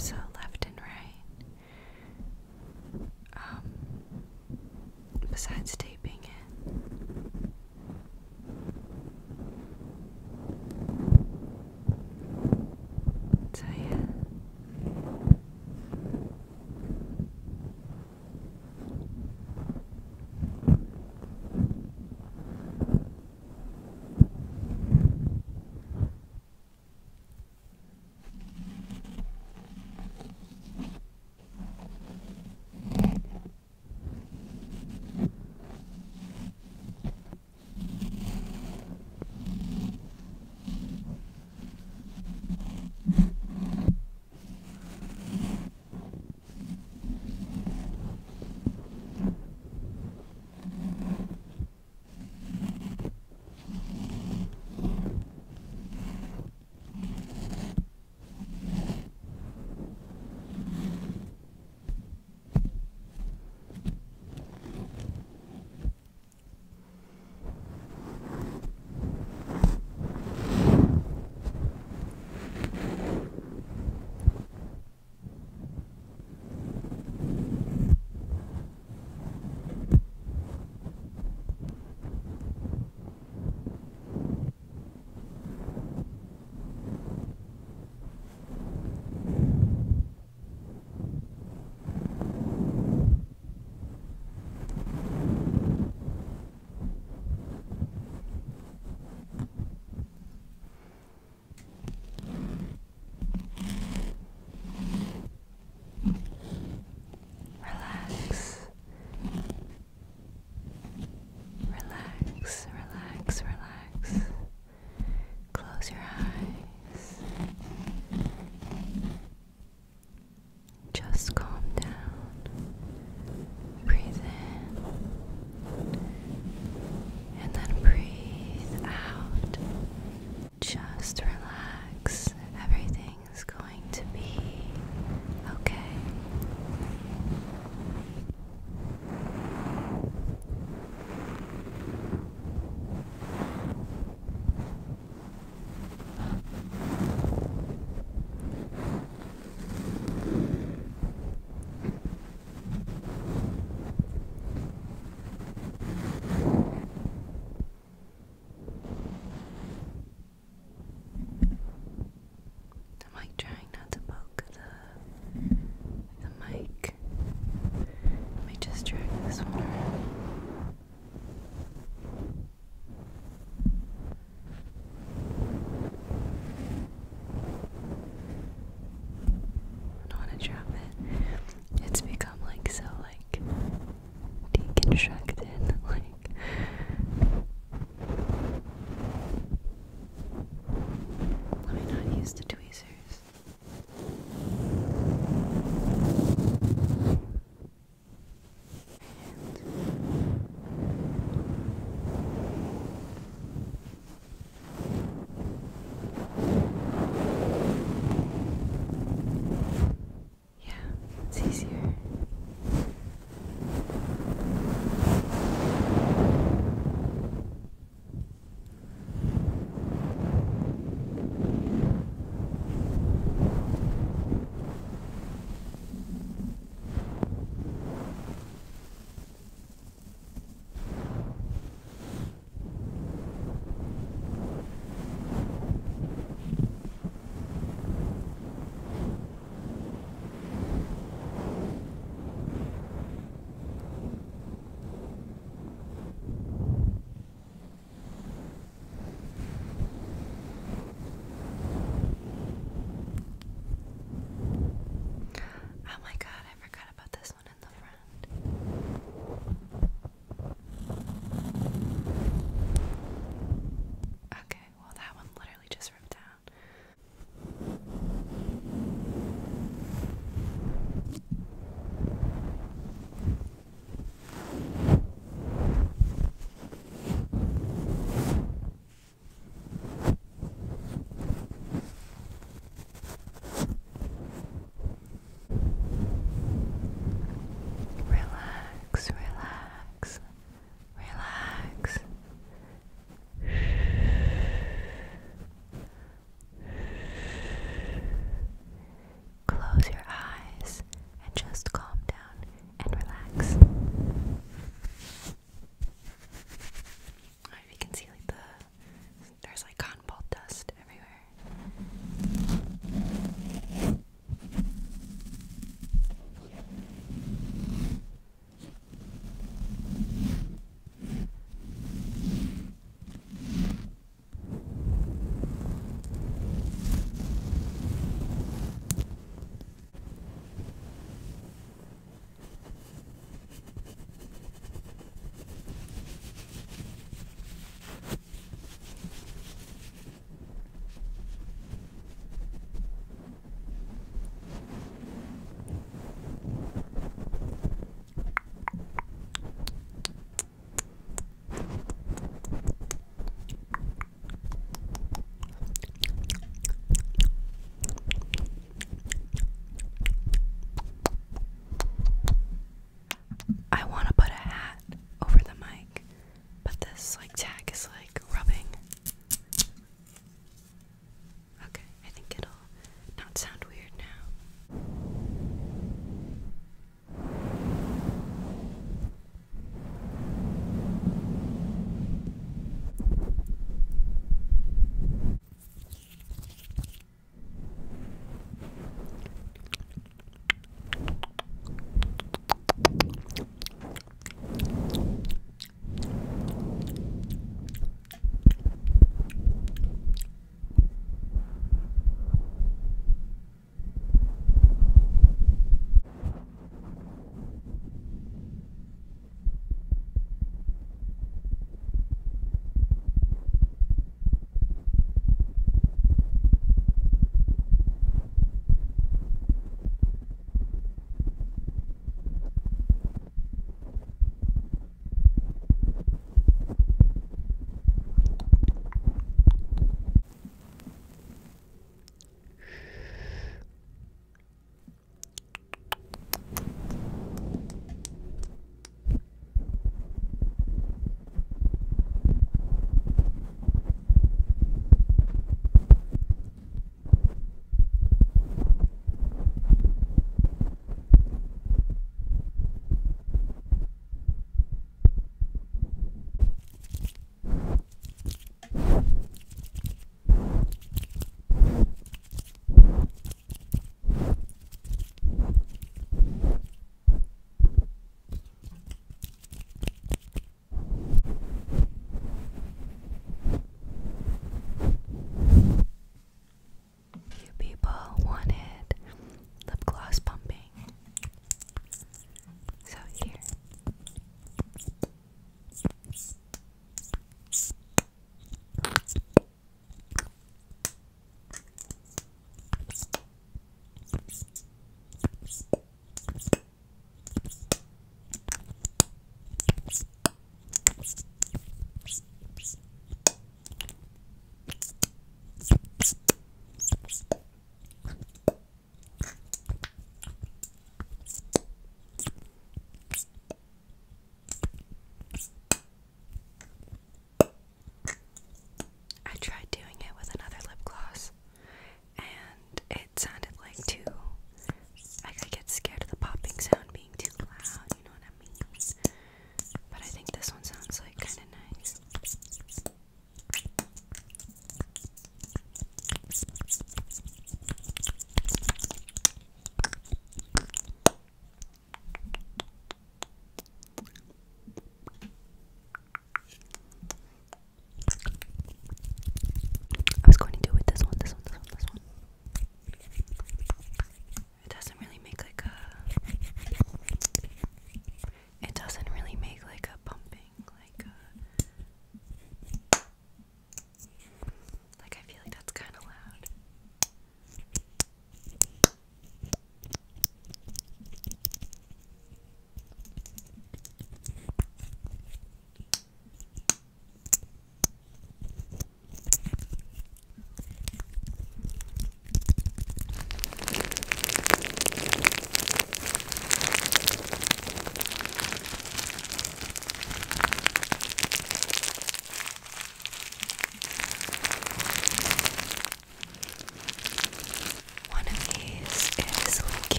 torso left and right. Besides taping it. So yeah.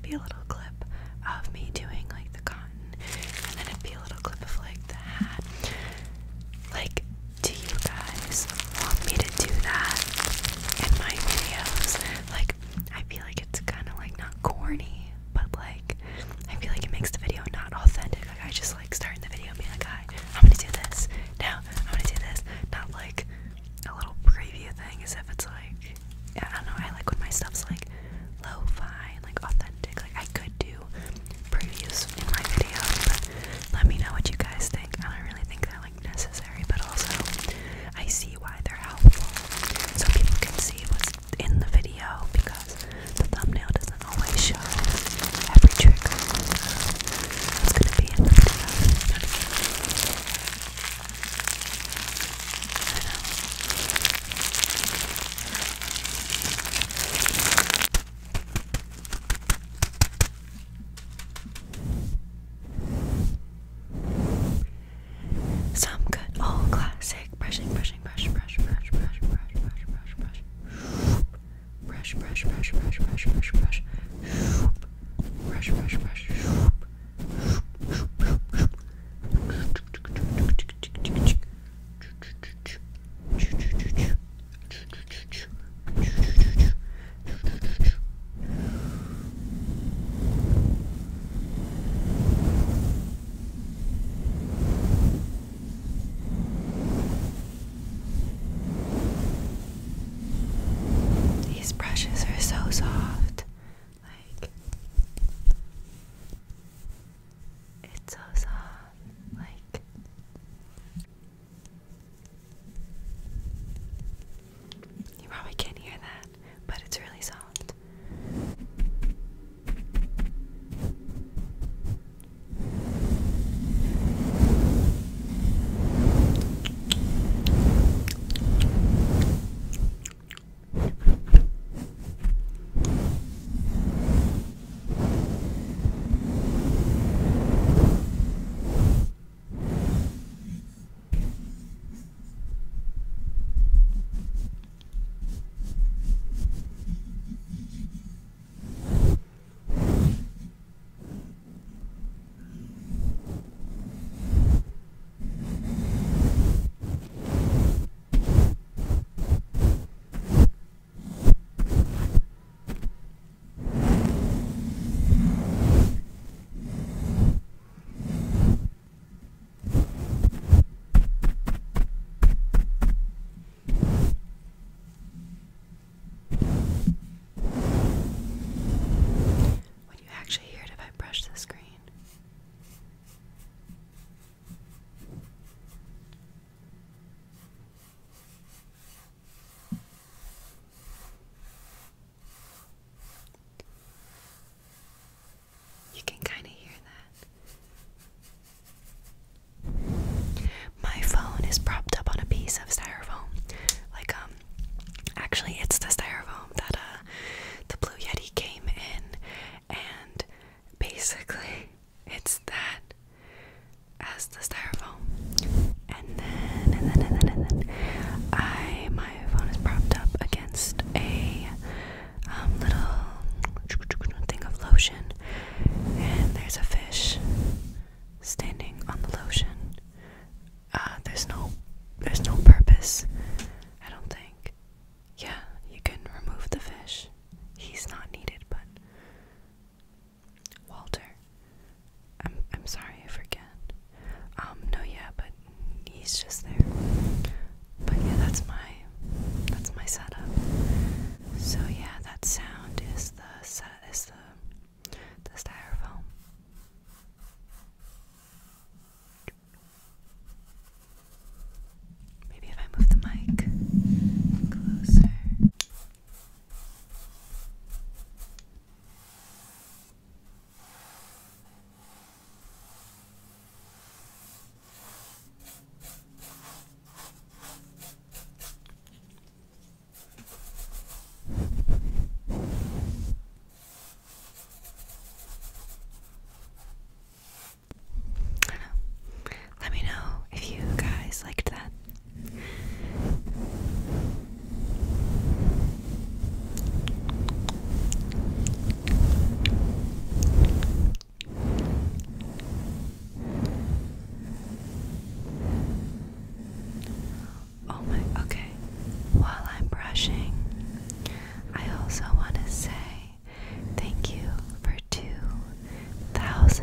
be a little clip of me doing like the cotton, and then it'd be a little clip of like the hat. Like, do you guys want me to do that in my videos? Like, I feel like it's kind of like not corny, but like I feel like it makes the video not authentic. Like I just like starting the video and being like, hi, I'm gonna do this. Now I'm gonna do this. Not like a little preview thing as if it's like, yeah, I don't know, I like when my stuff's like lo-fi and like authentic. Like I could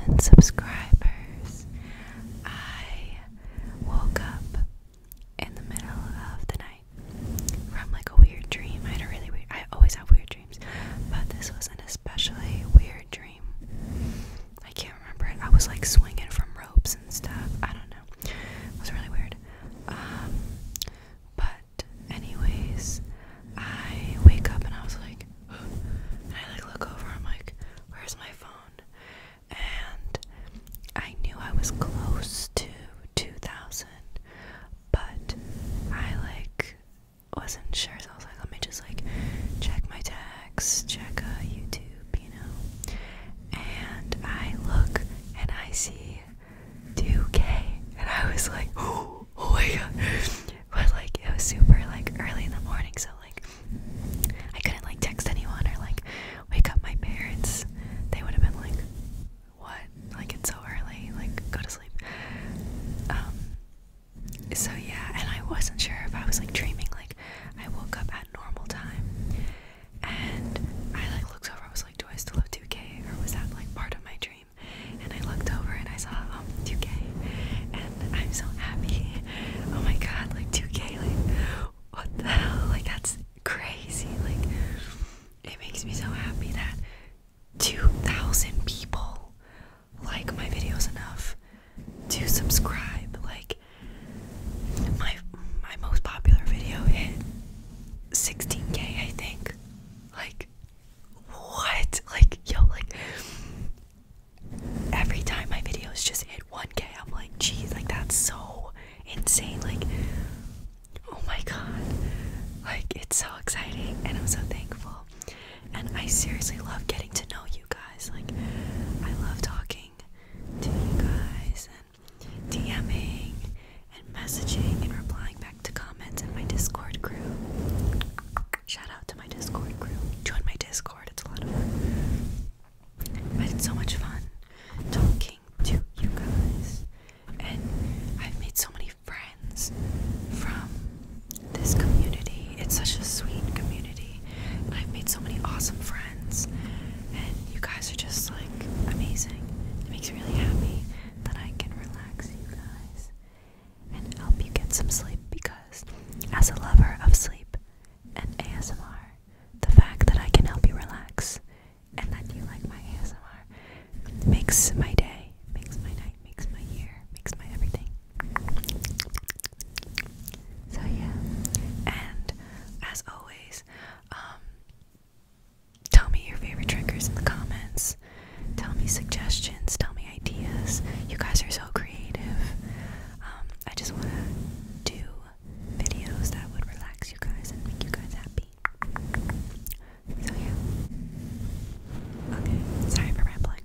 2,000 subscribers. I woke up in the middle of the night from like a weird dream. I always have weird dreams, but this was an especially weird dream. I can't remember it. I was like swinging from ropes and stuff. I don't know. It was really weird. But anyways, I wake up and I was like, and I like look over. I'm like, where's my phone? And I knew I was close to 2,000, but I like wasn't sure, so I was like, let me just like check my tags, check YouTube, you know. And I look and I see 2K, and I was like, oh my god. But like it was super like early in the morning, so like I couldn't like text anyone or like wake up my parents. They would have been like, what? Like it's so early, like go to sleep. So yeah, and I wasn't sure if I was like dreaming. Like I woke up at normal time and I like looked over, I was like, do I still have 2K, or was that like part of my dream? And I looked over and I saw 2K, and I'm so happy. Oh my god, like 2K, like what the hell? Like that's crazy. Like it makes me so happy that 2,000 people like my videos enough to subscribe. Like my most popular video hit 16K, I think. Like what? Like yo, like every time my videos just hit 1K, I'm like, geez, like that's so insane. Like oh my god, like it's so exciting, and I'm so thankful. And I seriously love getting to know you guys. Like I love talking to you guys and DMing and messaging and replying back to comments in my Discord crew. Shout out to my Discord crew. Join my Discord, it's a lot of fun. It's so much fun talking to you guys, and I've made so many friends from this community. It's such a sweet community, and I've made so many awesome friends, and you guys are just like amazing. It makes me really happy that I can relax you guys and help you get some sleep, because as a lover of sleep and ASMR, the fact that I can help you relax and that you like my ASMR makes my day, makes my night, makes my year, makes my everything. So yeah, and as always, tell me your favorite triggers in the comments. Tell me suggestions, tell me ideas. You guys are so creative. I just want to do videos that would relax you guys and make you guys happy. So yeah. Okay, sorry for rambling.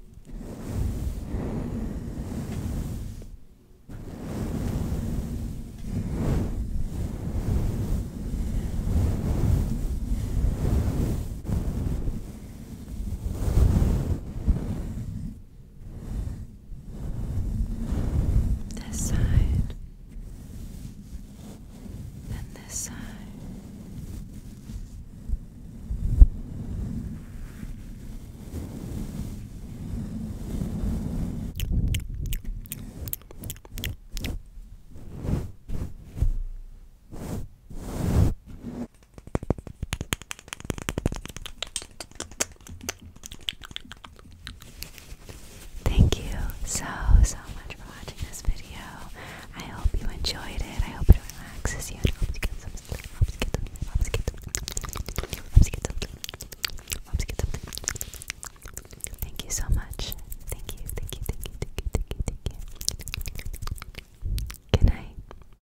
This side, and this side. Thank you so much for watching this video. I hope you enjoyed it. I hope it relaxes you and helps you get some sleep. Helps you get some sleep. Helps you get some sleep. Helps you get some sleep. Helps you get some sleep. Thank you so much.